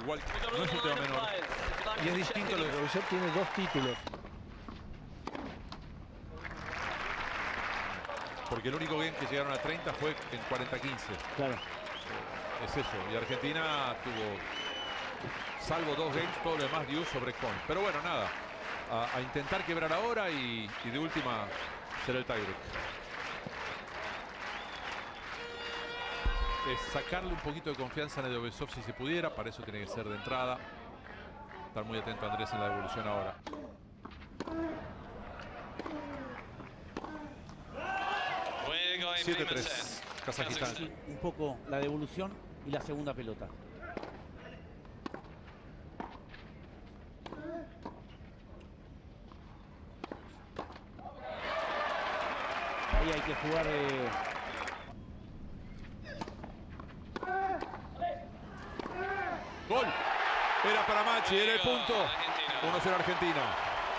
igual no es un tema menor. Y es distinto, lo de Dobysov tiene 2 títulos. Porque el único game que llegaron a 30 fue en 40-15. Claro. Es eso. Y Argentina tuvo, salvo 2 games, todo lo demás dio sobre Coin. Pero bueno, nada. A intentar quebrar ahora y de última será el tiebreak. Es sacarle un poquito de confianza a Dobysov si se pudiera. Para eso tiene que ser de entrada. Estar muy atento Andrés en la devolución ahora. Juego en 7-3, Kazajistán. Sí, un poco la devolución y la segunda pelota. Ahí hay que jugar ¡Gol! Era para Machi, era el punto. 1-0 Argentina.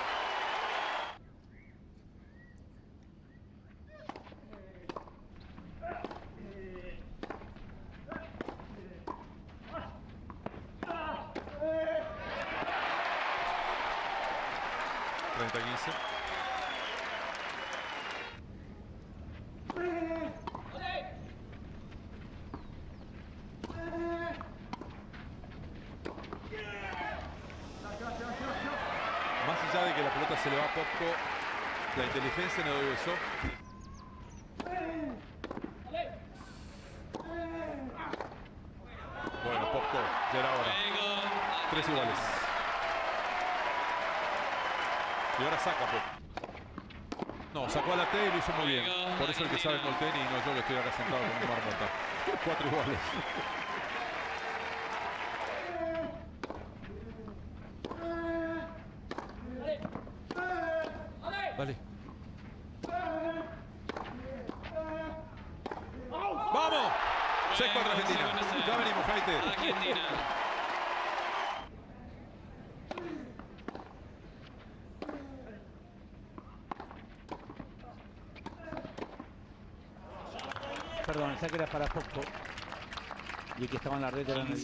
Más allá de que la pelota se le va a Popko, la inteligencia en Dobysov. Bueno, Popko, ya era hora. 3 iguales. Y ahora saca Popko. No, sacó a la T y lo hizo muy bien. Por eso el que sabe Molteni y no yo que estoy acá sentado con un marmota. 4 iguales. Vale. ¡Vamos! 6-4 Argentina. Ya venimos, Jaite. Argentina. perdón, el saque era para Popko. Y el que estaba en la red era en el...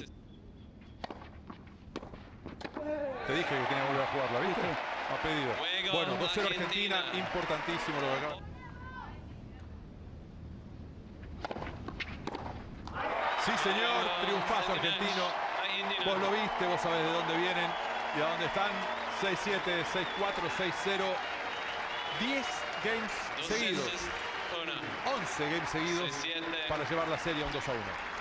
Te dije que tenía que volver a jugarla, ¿viste? Ha pedido. Bueno, 2-0 Argentina, importantísimo lo de acá. Sí, señor, triunfazo argentino. Vos lo viste, vos sabés de dónde vienen y a dónde están. 6-7, 6-4, 6-0. 10 games seguidos. 11 games seguidos para llevar la serie a un 2-1.